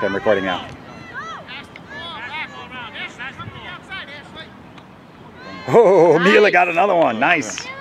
Okay, I'm recording now. Oh, Mila got another one. Nice.